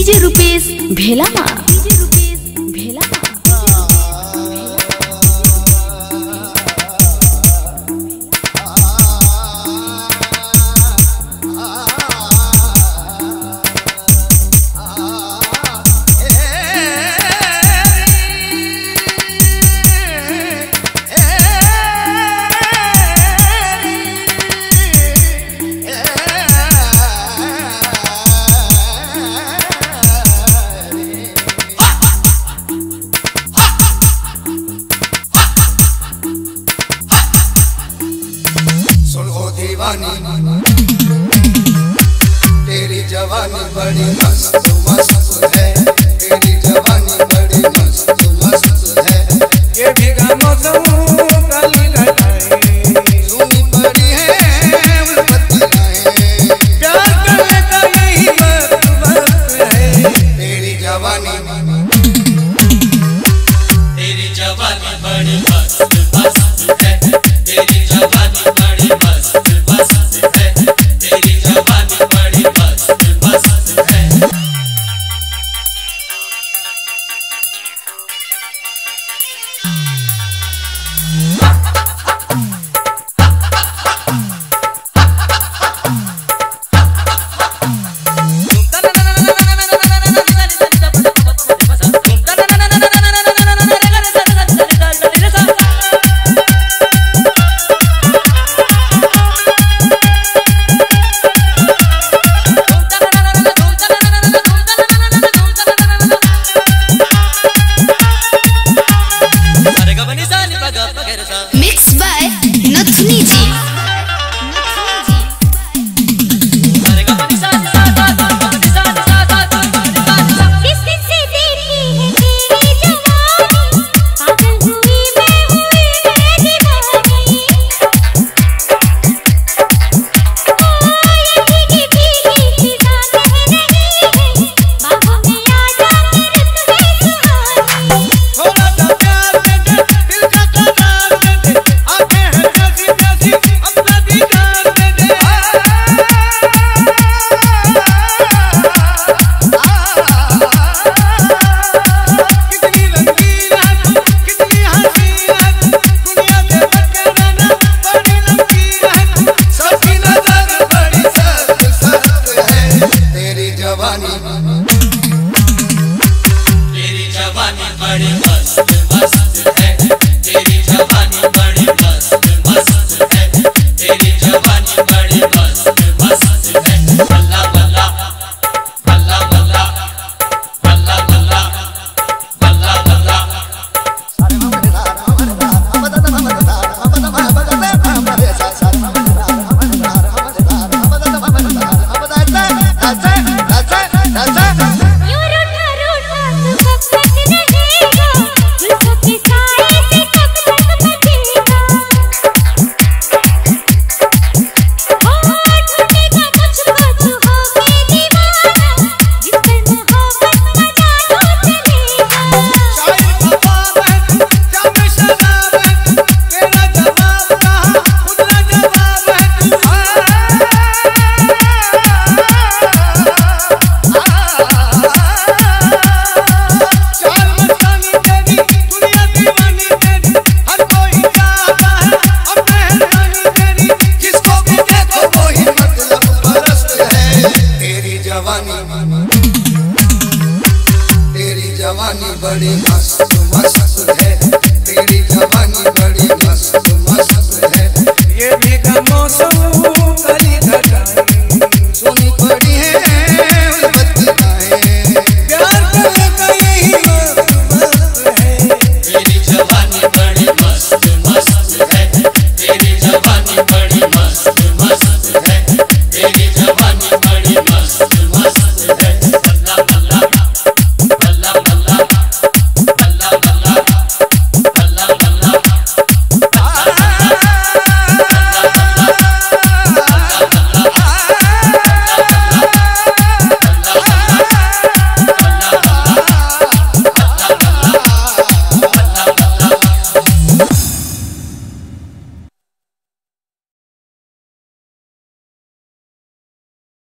DJ Rupesh भेलामा। तेरी जवानी बड़ी मस्त मस्त है, तेरी जवानी बड़ी मस्त मस्त है। ये भीगा मौसम काली लटाए सुनी पड़ी है बत्तियाँ, प्यार करने का यही वक्त है। तेरी जवानी बड़ी मस्त मस्त है, तेरी जवानी बड़ी मस्त मस्त है, तेरी जवानी बड़ी मस्त मस्त है। मिक्स बाय नथुनी जी। तेरी जवानी बड़ी मस्त मस्त है, तेरी जवानी बड़ी मस्त मस्त है, तेरी जवानी बड़ी मस्त मस्त है। बल्ला बल्ला बल्ला बल्ला बल्ला बल्ला बल्ला बल्ला। तेरी जवानी बड़ी मस्त मस्त है।